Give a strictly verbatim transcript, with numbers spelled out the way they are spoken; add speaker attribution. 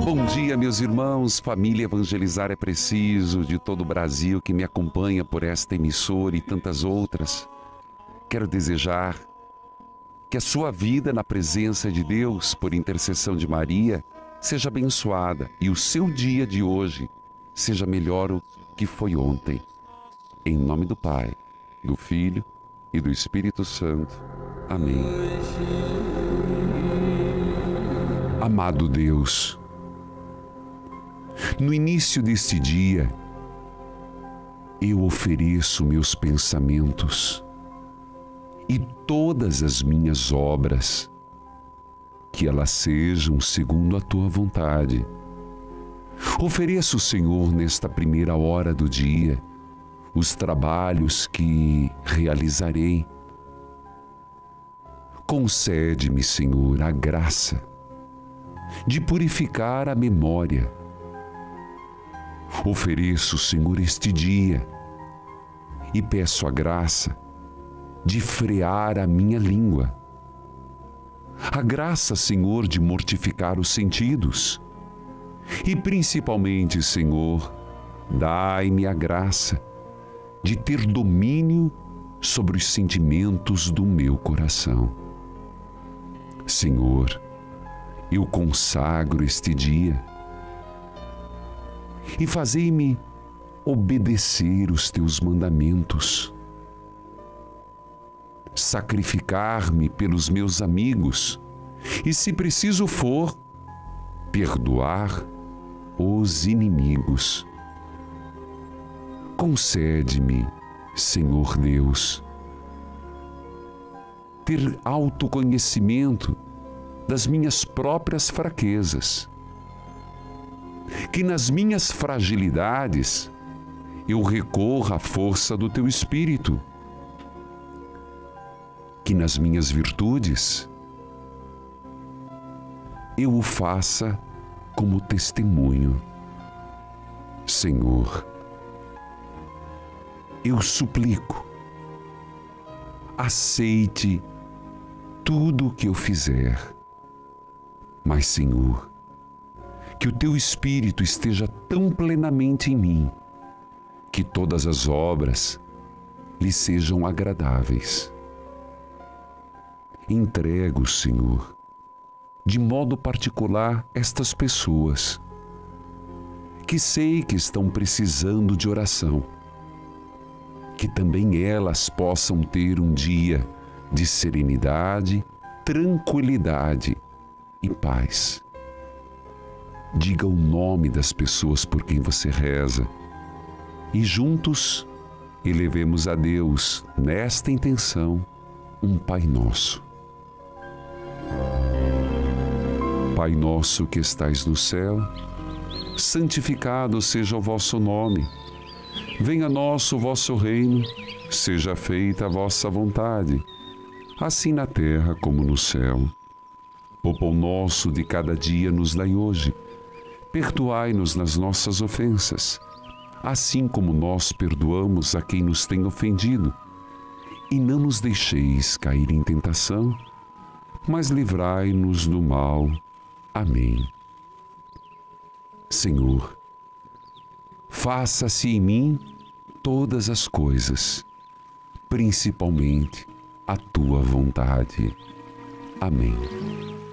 Speaker 1: Bom dia, meus irmãos, família Evangelizar é Preciso, de todo o Brasil que me acompanha por esta emissora e tantas outras. Quero desejar que a sua vida na presença de Deus, por intercessão de Maria, seja abençoada e o seu dia de hoje seja melhor o que foi ontem. Em nome do Pai, do Filho e do Espírito Santo. Amém. Amado Deus, no início deste dia, eu ofereço meus pensamentos e todas as minhas obras, que elas sejam segundo a Tua vontade. Ofereço, Senhor, nesta primeira hora do dia, os trabalhos que realizarei. Concede-me, Senhor, a graça de purificar a memória. Ofereço, Senhor, este dia e peço a graça de frear a minha língua. A graça, Senhor, de mortificar os sentidos. E principalmente, Senhor, dai-me a graça de ter domínio sobre os sentimentos do meu coração. Senhor, eu consagro este dia e fazei-me obedecer os teus mandamentos, sacrificar-me pelos meus amigos e, se preciso for, perdoar os inimigos. Concede-me, Senhor Deus, ter autoconhecimento das minhas próprias fraquezas, que nas minhas fragilidades eu recorra à força do Teu Espírito, que nas minhas virtudes eu o faça como testemunho. Senhor, eu suplico, aceite tudo o que eu fizer, mas, Senhor, que o Teu Espírito esteja tão plenamente em mim, que todas as obras lhe sejam agradáveis. Entrego, Senhor, de modo particular estas pessoas, que sei que estão precisando de oração, que também elas possam ter um dia de serenidade, tranquilidade e paz. Diga o nome das pessoas por quem você reza e juntos elevemos a Deus, nesta intenção, um Pai Nosso. Pai nosso que estais no céu, santificado seja o vosso nome. Venha a nós o vosso reino, seja feita a vossa vontade, assim na terra como no céu. O pão nosso de cada dia nos dai hoje. Perdoai-nos nas nossas ofensas, assim como nós perdoamos a quem nos tem ofendido. E não nos deixeis cair em tentação, mas livrai-nos do mal. Amém. Senhor, faça-se em mim todas as coisas, principalmente a Tua vontade. Amém.